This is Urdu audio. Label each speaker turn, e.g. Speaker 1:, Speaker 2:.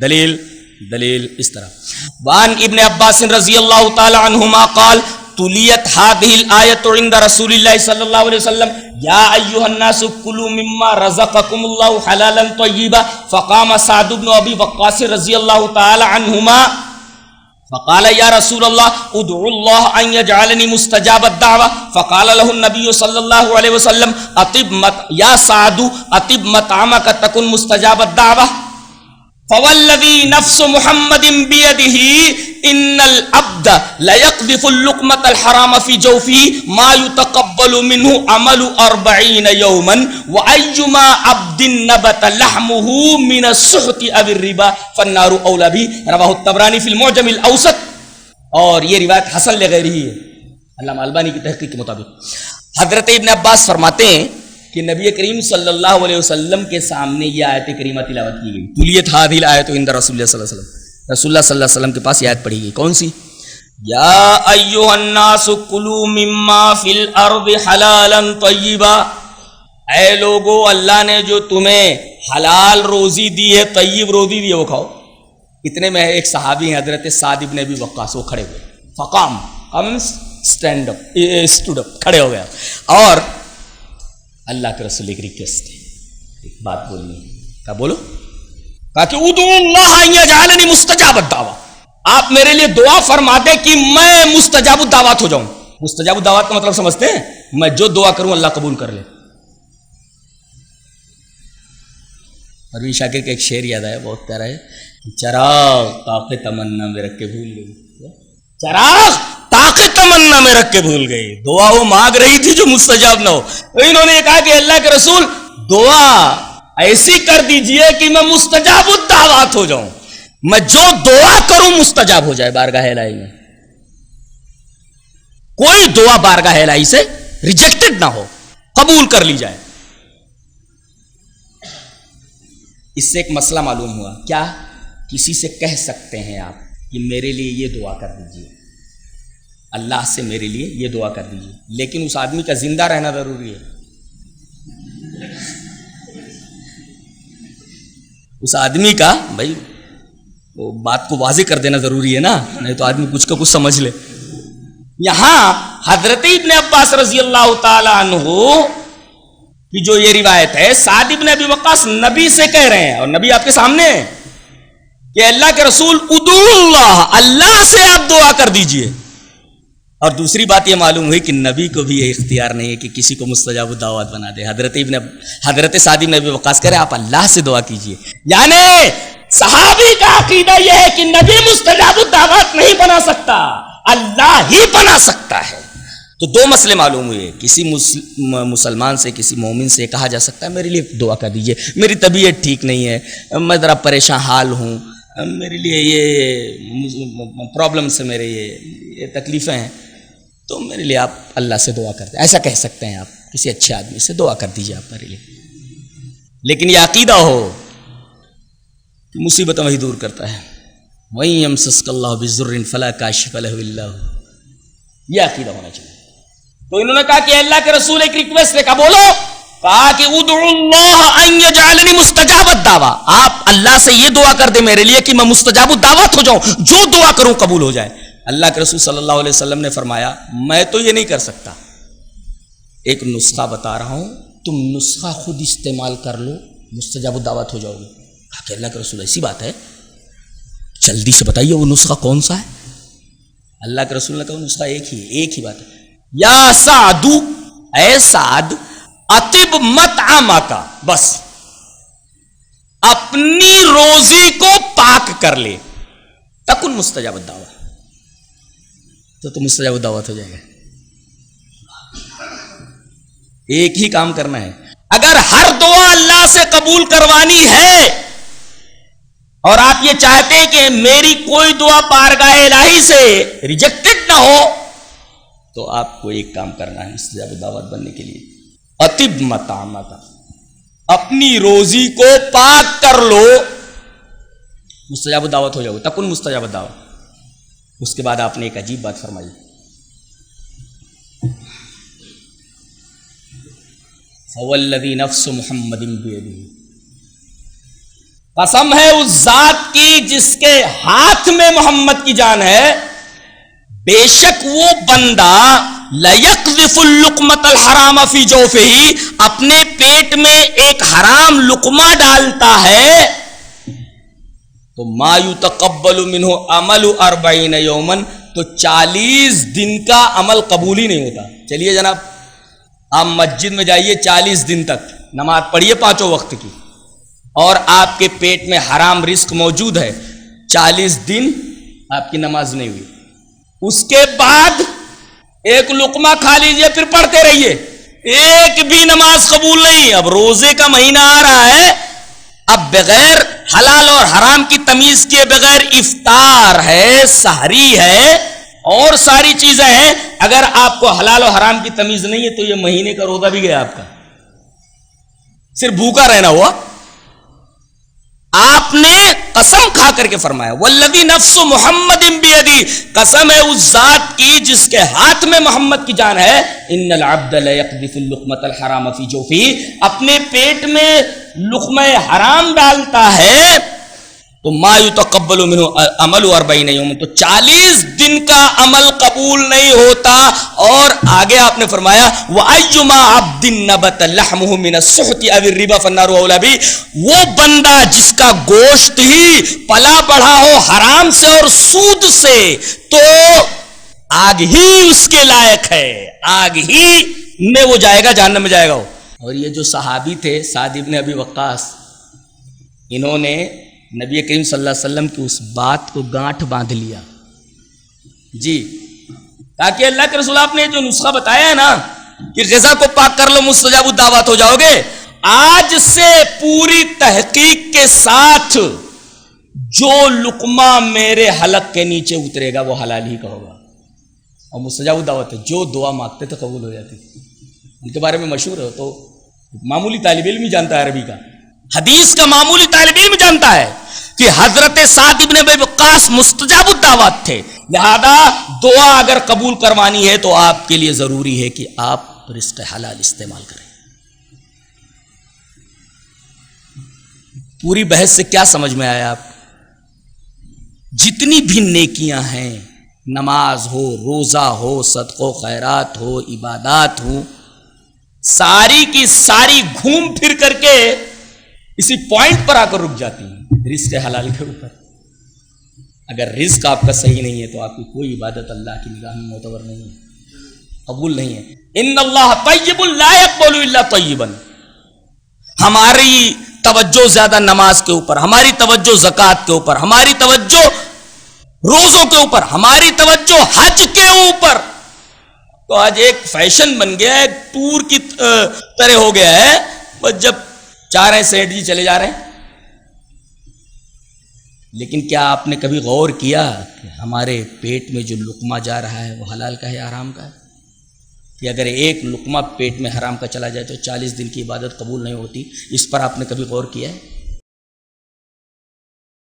Speaker 1: دلیل اس طرح وان ابن عباس رضی اللہ تعالی عنہما قال تلیت هذه الآیة عند رسول اللہ صلی اللہ علیہ وسلم یا ایها الناس کلوا مما رزقکم اللہ حلالا طیبا فقام سعد بن ابی وقاص رضی اللہ تعالی عنہما فقال یا رسول اللہ ادعو اللہ ان یجعلنی مستجاب الدعوہ فقال له النبی صلی اللہ علیہ وسلم یا سعد اطب مطعمک تکن مستجاب الدعوہ فوالذی نفس محمد بیدہ ان العبد لیقذف اللقمة الحرام فی جوفہ ما یتقبل منہ عمل 40 یوما وایما عبد نبت لحمہ من السحت او الربا فالنار اولا بھی رواہ الطبرانی فی المعجم الاوسط. اور یہ روایت حسن لغیرہ ہے علامہ البانی کی تحقیق کے مطابق. حضرت ابن عباس فرماتے ہیں کہ نبی کریم صلی اللہ علیہ وسلم کے سامنے یہ آیت کریمہ تلاوت کی گئی. تلیت هذه الآیۃ عند رسول اللہ صلی اللہ علیہ وسلم. رسول اللہ صلی اللہ علیہ وسلم کے پاس یہ آیت پڑھی گئی. کون سی؟ یا ایھا الناس کلوا مما فی الارض حلالا طیبا. اے لوگو اللہ نے جو تمہیں حلال روزی دی ہے، طیب روزی دی ہے، وہ کھاؤ. اتنے میں ایک صحابی ہیں حضرت سعد بن ابی وقاص، وہ کھڑے ہوئے. فقام اسٹینڈ اپ، اسٹوڈ اپ، کھڑے ہو گیا. اور اللہ کے رسول ایک ریکویسٹ ہے، ایک بات بولنی ہے. کیا بولو؟ کہا کہ ادعو اللہ ان یجعلنی مستجاب الدعوہ. آپ میرے لیے دعا فرما دیں کہ میں مستجاب الدعوات ہو جاؤں. مستجاب الدعوات کا مطلب سمجھتے ہیں؟ میں جو دعا کروں اللہ قبول کر لے. پروین شاکر کا ایک شعر یاد آیا، بہت پیارا ہے. چراغ طاق تمنا میں رکھ کے بھول گئی، چراغ طاق تمنا میں رکھ کے بھول گئی. دعا وہ مانگ رہی تھی جو مستجاب نہ ہو. انہوں نے کہا کہ اللہ کے رسول دعا ایسی کر دیجئے کہ میں مستجاب الدعوات ہو جاؤں، میں جو دعا کروں مستجاب ہو جائے. بارگاہ الہی میں کوئی دعا بارگاہ الہی سے ریجیکٹڈ نہ ہو، قبول کر لی جائے. اس سے ایک مسئلہ معلوم ہوا. کیا؟ کسی سے کہہ سکتے ہیں آپ کہ میرے لیے یہ دعا کر دیجئے، اللہ سے میرے لیے یہ دعا کر دیجئے، لیکن اس آدمی کا زندہ رہنا ضروری ہے. اس آدمی کا بھائی وہ بات کو واضح کر دینا ضروری ہے نا، نہیں تو آدمی کچھ کا کچھ سمجھ لے. یہاں حضرت ابن عباس رضی اللہ تعالی عنہ کی جو یہ روایت ہے، سعد ابن ابی وقاص نبی سے کہہ رہے ہیں، اور نبی آپ کے سامنے ہے کہ اللہ کے رسول ادعو اللہ، اللہ سے آپ دعا کر دیجئے. اور دوسری بات یہ معلوم ہوئی کہ نبی کو بھی یہ اختیار نہیں ہے کہ کسی کو مستجاب الدعوات بنا دے. حضرت سعد بن ابی وقاص کہہ رہے ہیں آپ اللہ سے دعا کیجئے. یعنی صحابی کا عقیدہ یہ ہے کہ نبی مستجاب الدعوات نہیں بنا سکتا، اللہ ہی بنا سکتا ہے. تو دو مسئلے معلوم ہوئے. کسی مسلمان سے، کسی مومن سے کہا جا سکتا ہے میرے لیے دعا کر دیجئے، میری طبیعت ٹھیک نہیں ہے، میں ذرا پریشان حال ہوں، میرے لیے یہ پرابلم سے میرے یہ تکلیفیں ہیں، تو میرے لیے آپ اللہ سے دعا کرتے ہیں. ایسا کہہ سکتے ہیں آپ کسی اچھے آدمی سے، دعا کر دیجئے آپ میرے لیے. لیکن یہ عقیدہ ہو کہ مصیبتیں وہی دور کرتا ہے. وَإِن يَمْسَسْكَ اللَّهُ بِضُرٍّ فَلَا كَاشِفَ لَهُ إِلَّا هُوَ. یہ عقیدہ ہونا چاہیے. تو انہوں نے کہا کہ اللہ کے رسول ایک ریکویسٹ ہے. کہا بولو. کہا کہ ادعو اللہ ان یجعلنی مستجاب الدعوہ. آپ اللہ سے یہ دعا کر دیں میرے لیے کہ میں مستجاب الدعوات ہو جاؤں، جو دعا کروں قبول ہو جائے. اللہ کے رسول صلی اللہ علیہ وسلم نے فرمایا میں تو یہ نہیں کر سکتا، ایک نسخہ بتا رہا ہوں، تم نسخہ خود استعمال کر لو، مستجاب الدعوات ہو جاؤ گے. کہا کہ اللہ کے رسول ایسی بات ہے، جلدی سے بتائیے وہ نسخہ کون سا ہے. اللہ کے رسول نے کہا وہ نسخہ ایک ہی بات ہے. یا سعد، اے سعد، اطب مطعمک، بس اپنی روزی کو پاک کر لے، تکن مستجاب الدعوات، تو تم مستجاب الدعوات ہو جائے گا. ایک ہی کام کرنا ہے. اگر ہر دعا اللہ سے قبول کروانی ہے اور آپ یہ چاہتے ہیں کہ میری کوئی دعا بارگاہ الہی سے ریجیکٹڈ نہ ہو، تو آپ کو ایک کام کرنا ہے مستجاب الدعوات بننے کے لیے. اطب مطعمک، اپنی روزی کو پاک کر لو، مستجاب الدعوات ہو جاؤ، تکن مستجاب الدعوات. اس کے بعد آپ نے ایک عجیب بات فرمائی. فوالذی نفس محمد بیدہ، قسم ہے اس ذات کی جس کے ہاتھ میں محمد کی جان ہے، بے شک وہ بندہ لَيَقْذِفُ اللُّقْمَةَ الْحَرَامَ فِي جَوْفِهِ، اپنے پیٹ میں ایک حرام لقمہ ڈالتا ہے تو مَا يُتَقَبَّلُ مِنْهُ عَمَلُ 40 يَوْمًا، تو 40 دن کا عمل قبول ہی نہیں ہوتا۔ چلیے جناب، آپ مسجد میں جائیے 40 دن تک نماز پڑھیے 5 وقت کی، اور آپ کے پیٹ میں حرام رزق موجود ہے، 40 دن آپ کی نماز نہیں ہوئی، اس کے بعد ایک لقمہ کھا لیجئے پھر پڑھتے رہیے، ایک بھی نماز قبول نہیں۔ اب روزے کا مہینہ آ رہا ہے، اب بغیر حلال اور حرام کی تمیز کیے بغیر افطار ہے، سحری ہے، اور ساری چیزیں ہیں، اگر آپ کو حلال و حرام کی تمیز نہیں ہے تو یہ مہینے کا روزہ بھی گیا آپ کا، صرف بھوکا رہنا ہوا۔ آپ نے قسم کھا کر کے فرمایا والذی نفس محمد بیدی، قسم ہے اس ذات کی جس کے ہاتھ میں محمد کی جان ہے، ان العبد لیقذف اللقمۃ الحرام فی جوفہ، اپنے پیٹ میں لقمہ حرام ڈالتا ہے تو ما یتقبل منہ عمل 40 یوم، تو 40 دن کا عمل قبول نہیں ہوتا۔ اور آگے آپ نے فرمایا وَأَيُّمَا عَبْدٍ نَبَتَ لَحْمُهُ مِنَ السُّحْتِ أَوِ الرِّبَا فَالنَّارُ أَوْلَىٰ بِهِ، وہ بندہ جس کا گوشت ہی پلا بڑھا ہو حرام سے اور سود سے، تو آگ ہی اس کے لائق ہے، آگ ہی میں وہ جائے گا، جہنم میں جائے گا وہ۔ اور یہ جو صحابی تھے سعد ابن ابی وقاص، انہوں نے نبی کریم صلی اللہ علیہ وسلم کی اس بات کو گانٹھ باندھ لیا، جی، تاکہ اللہ کے رسول آپ نے جو نسخہ بتایا ہے نا کہ غذا کو پاک کر لو مستجاب الدعوات ہو جاؤ گے، آج سے پوری تحقیق کے ساتھ جو لقمہ میرے حلق کے نیچے اترے گا وہ حلال ہی کا ہوگا، اور مستجاب الدعوات ہے، جو دعا مانگتے تھے قبول ہو جاتی تھی۔ ان کے بارے میں مشہور ہے، تو معمولی طالب علم ہی جانتا ہے عربی کا، حدیث کا معمولی طالب علم جانتا ہے کہ حضرت سعد ابن ابی وقاص مستجاب الدعوات تھے، لہذا دعا اگر قبول کروانی ہے تو آپ کے لیے ضروری ہے کہ آپ رزق حلال استعمال کریں۔ پوری بحث سے کیا سمجھ میں آیا آپ؟ جتنی بھی نیکیاں ہیں، نماز ہو، روزہ ہو، صدقہ و خیرات ہو، عبادات ہو، ساری کی ساری گھوم پھر کر کے اسی پوائنٹ پر آ کر رک جاتی ہیں، رزق حلال کے اوپر۔ اگر رزق آپ کا صحیح نہیں ہے تو آپ کی کوئی عبادت اللہ کی نگاہ میں معتبر نہیں ہے، قبول نہیں ہے۔ ان اللہ طیب لا یقبل الا طیبا، ہماری توجہ زیادہ نماز کے اوپر، ہماری توجہ زکوٰۃ کے اوپر، ہماری توجہ روزوں کے اوپر، ہماری توجہ حج کے اوپر، تو آج ایک فیشن بن گیا ہے، ٹور کی طرح ہو گیا ہے، بس جب چاہ رہے ہیں سیٹ جی چلے جا رہے ہیں۔ لیکن کیا آپ نے کبھی غور کیا کہ ہمارے پیٹ میں جو لقمہ جا رہا ہے وہ حلال کا ہے یا حرام کا ہے؟ کہ اگر ایک لقمہ پیٹ میں حرام کا چلا جائے تو 40 دن کی عبادت قبول نہیں ہوتی، اس پر آپ نے کبھی غور کیا ہے؟